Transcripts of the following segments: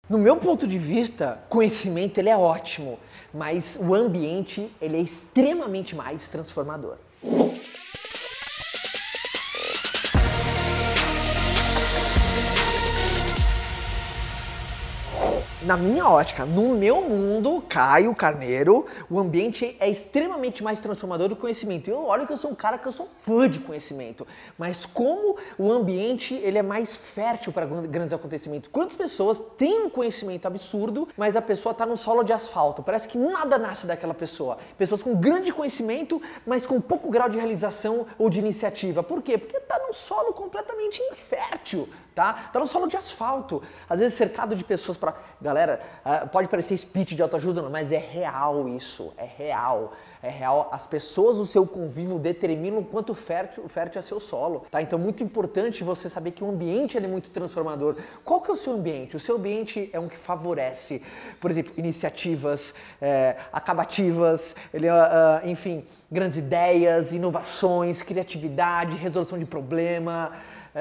No meu ponto de vista, conhecimento ele é ótimo, mas o ambiente ele é extremamente mais transformador. Na minha ótica, no meu mundo, Caio Carneiro, o ambiente é extremamente mais transformador do conhecimento. Eu olho que eu sou um cara que eu sou fã de conhecimento, mas como o ambiente ele é mais fértil para grandes acontecimentos. Quantas pessoas têm um conhecimento absurdo, mas a pessoa está num solo de asfalto, parece que nada nasce daquela pessoa. Pessoas com grande conhecimento, mas com pouco grau de realização ou de iniciativa. Por quê? Porque está num solo completamente infértil. Tá no solo de asfalto, às vezes cercado de pessoas para... Galera, pode parecer speech de autoajuda, mas é real isso, é real. É real, as pessoas do seu convívio determinam o quanto fértil é seu solo, tá? Então é muito importante você saber que o ambiente é muito transformador. Qual que é o seu ambiente? O seu ambiente é um que favorece, por exemplo, iniciativas acabativas, enfim, grandes ideias, inovações, criatividade, resolução de problema,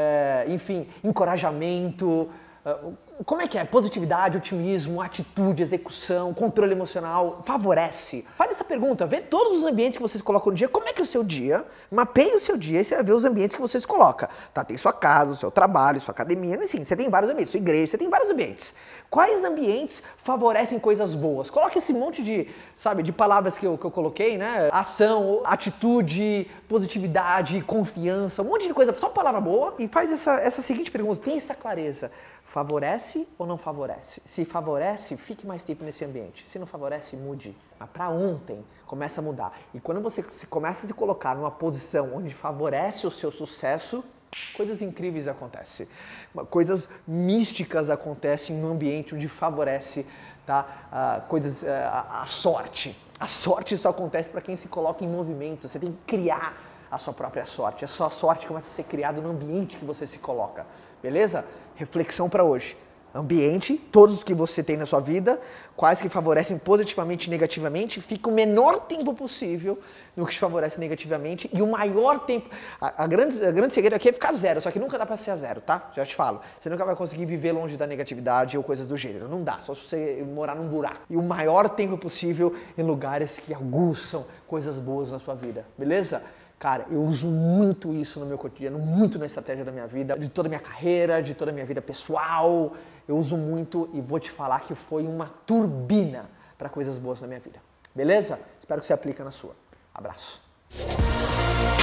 enfim, encorajamento, como é que é? Positividade, otimismo, atitude, execução, controle emocional, favorece. Faz essa pergunta, vê todos os ambientes que vocês colocam no dia, como é que é o seu dia, mapeie o seu dia e você vai ver os ambientes que vocês colocam. Tá, tem sua casa, o seu trabalho, sua academia, assim, você tem vários ambientes, sua igreja, você tem vários ambientes. Quais ambientes favorecem coisas boas? Coloque esse monte de, de palavras que eu coloquei, né? Ação, atitude, positividade, confiança, um monte de coisa, só palavra boa. E faz essa seguinte pergunta, tem essa clareza. Favorece ou não favorece? Se favorece, fique mais tempo nesse ambiente. Se não favorece, mude. Mas para ontem, começa a mudar. E quando você começa a se colocar numa posição onde favorece o seu sucesso, coisas incríveis acontecem. Coisas místicas acontecem no ambiente onde favorece, tá? A sorte. A sorte só acontece para quem se coloca em movimento. Você tem que criar a sua própria sorte. A sua sorte começa a ser criada no ambiente que você se coloca. Beleza? Reflexão para hoje. Ambiente, todos os que você tem na sua vida, quais que favorecem positivamente e negativamente, fica o menor tempo possível no que te favorece negativamente e o maior tempo... A grande segredo aqui é ficar zero, só que nunca dá para ser a zero, tá? Já te falo. Você nunca vai conseguir viver longe da negatividade ou coisas do gênero. Não dá, só se você morar num buraco. E o maior tempo possível em lugares que aguçam coisas boas na sua vida, beleza? Cara, eu uso muito isso no meu cotidiano, muito na estratégia da minha vida, de toda a minha carreira, de toda a minha vida pessoal. Eu uso muito e vou te falar que foi uma turbina para coisas boas na minha vida. Beleza? Espero que você aplique na sua. Abraço.